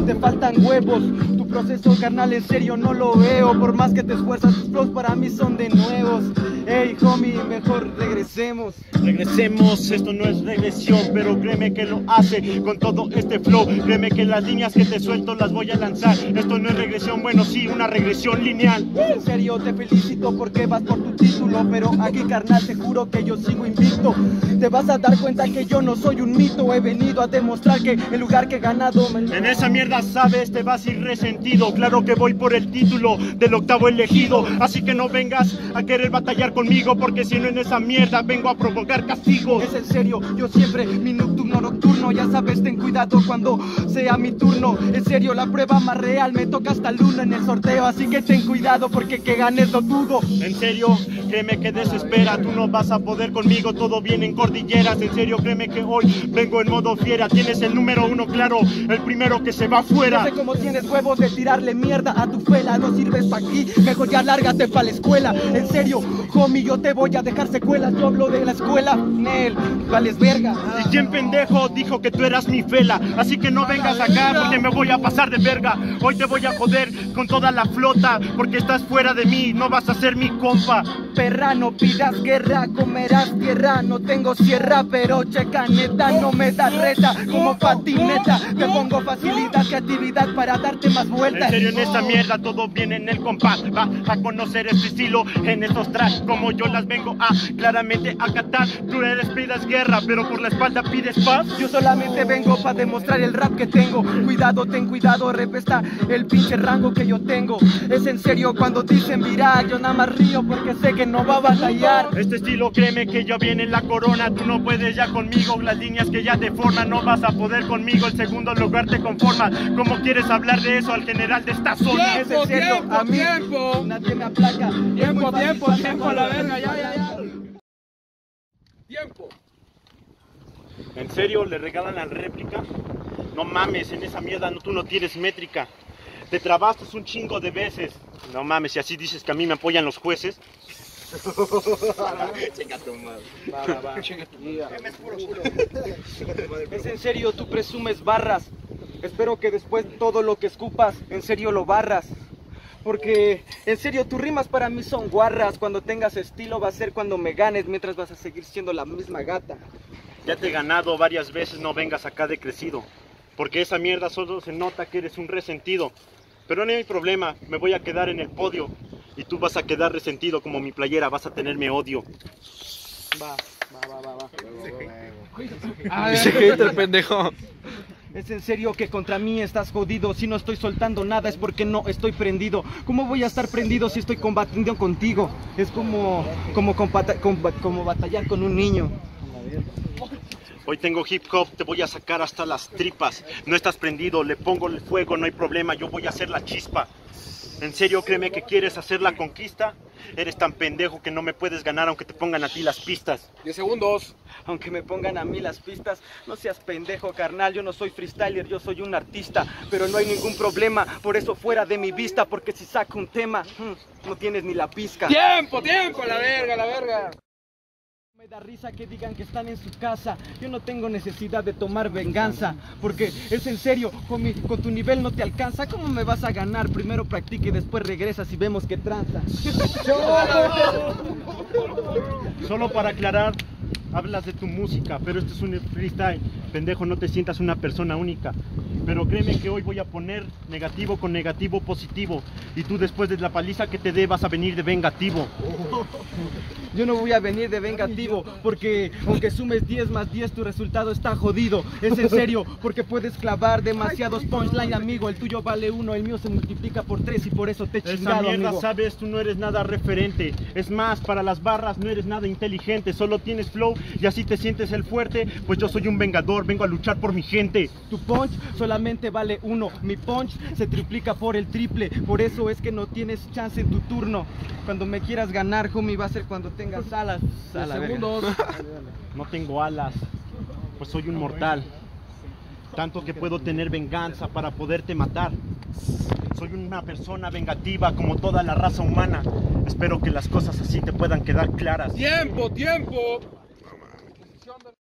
te faltan huevos. Tu proceso, carnal, en serio no lo veo. Por más que te esfuerzas, tus flows para mí son de nuevos. Ey, homie, mejor regresemos. Regresemos, esto no es regresión, pero créeme que lo hace con todo este flow. Créeme que las líneas que te suelto las voy a lanzar. Esto no es regresión, bueno sí, una regresión lineal. En serio te felicito porque vas por tu título, pero aquí, carnal, te juro que yo sigo invicto. Te vas a dar cuenta que yo no soy un mito. He venido a demostrar que el lugar que he ganado en esa mierda, sabes, te vas a ir resentido. Claro que voy por el título del octavo elegido. Así que no vengas a querer batallar conmigo, porque si no en esa mierda vengo a provocar castigo. Es en serio, yo siempre mi nocturno. Ya sabes, ten cuidado cuando sea mi turno. En serio, la prueba más real me toca hasta Luna en el sorteo. Así que ten cuidado porque que ganes lo dudo. En serio, créeme que desespera. Tú no vas a poder conmigo, todo viene en cordilleras. En serio, créeme que hoy vengo en modo fiera. Tienes el número uno claro, el primero que se va afuera. No sé cómo tienes huevos de tirarle mierda a tu fela. No sirves pa' aquí, mejor ya lárgate pa' la escuela. En serio, homie, yo te voy a dejar secuelas. Yo hablo de la escuela, Nel, vales verga. ¿Y quién pendejo dijo que tú eras mi fela? Así que no vengas acá porque me voy a pasar de verga. Hoy te voy a joder con toda la flota, porque estás fuera de mí, no vas a ser mi compa. Perra, no pidas guerra, comerás tierra. No tengo sierra, pero checa neta, no me das reta como patineta. Te pongo facilidad, creatividad para darte más vueltas. En serio, en esta mierda todo viene en el compás. Va a conocer este estilo en estos tracks, como yo las vengo a claramente acatar. Tú eres pidas guerra, pero por la espalda pides paz. Yo solamente vengo para demostrar el rap que tengo. Cuidado, ten cuidado, repesta el pinche rango que yo tengo. Es en serio cuando dicen viral, yo nada más río porque sé que no va a batallar. Este estilo, créeme que ya viene en la corona. Tú no puedes ya conmigo, las líneas que ya te forman. No vas a poder conmigo, el segundo lugar te conforma. ¿Cómo quieres hablar de eso al general de esta zona? Es en serio, a mí nadie me aplaca. Tiempo, la verga, ya. Tiempo. ¿En serio le regalan la réplica? No mames, en esa mierda tú no tienes métrica. Te trabaste un chingo de veces. No mames, si así dices que a mí me apoyan los jueces. Chinga tu madre. Va. Chinga tu madre. Es en serio, tú presumes barras. Espero que después todo lo que escupas, en serio lo barras. Porque, en serio, tus rimas para mí son guarras. Cuando tengas estilo va a ser cuando me ganes, mientras vas a seguir siendo la misma gata. Ya te he ganado varias veces, no vengas acá de crecido. Porque esa mierda solo se nota que eres un resentido. Pero no hay problema, me voy a quedar en el podio. Y tú vas a quedar resentido como mi playera, vas a tenerme odio. Va. Dice que el pendejo. Es en serio que contra mí estás jodido. Si no estoy soltando nada es porque no estoy prendido. ¿Cómo voy a estar prendido si estoy combatiendo contigo? Es como batallar con un niño. Hoy tengo hip hop, te voy a sacar hasta las tripas. No estás prendido, le pongo el fuego, no hay problema, yo voy a hacer la chispa. ¿En serio créeme que quieres hacer la conquista? Eres tan pendejo que no me puedes ganar aunque te pongan a ti las pistas. 10 segundos. Aunque me pongan a mí las pistas, no seas pendejo, carnal. Yo no soy freestyler, yo soy un artista. Pero no hay ningún problema, por eso fuera de mi vista. Porque si saco un tema, no tienes ni la pizca. Tiempo, la verga. Me da risa que digan que están en su casa. Yo no tengo necesidad de tomar venganza. Porque es en serio, con tu nivel no te alcanza. ¿Cómo me vas a ganar? Primero practica y después regresas y vemos que tranza. Solo para aclarar, hablas de tu música, pero esto es un freestyle. Pendejo, no te sientas una persona única. Pero créeme que hoy voy a poner negativo con negativo positivo. Y tú después de la paliza que te dé vas a venir de vengativo. Yo no voy a venir de vengativo, porque aunque sumes 10 más 10 tu resultado está jodido. Es en serio, porque puedes clavar demasiados punchlines, amigo. El tuyo vale 1, el mío se multiplica por 3 y por eso te he chingado, esa mierda, amigo. sabes, tú no eres nada referente. Es más, para las barras no eres nada inteligente. Solo tienes flow y así te sientes el fuerte. Pues yo soy un vengador, vengo a luchar por mi gente. Tu punch solamente vale 1, mi punch se triplica por el triple. Por eso es que no tienes chance en tu turno. Cuando me quieras ganar, homie, va a ser cuando tengas alas. Segundos. No tengo alas, pues soy un mortal. Tanto que puedo tener venganza para poderte matar. Soy una persona vengativa como toda la raza humana. Espero que las cosas así te puedan quedar claras. Tiempo.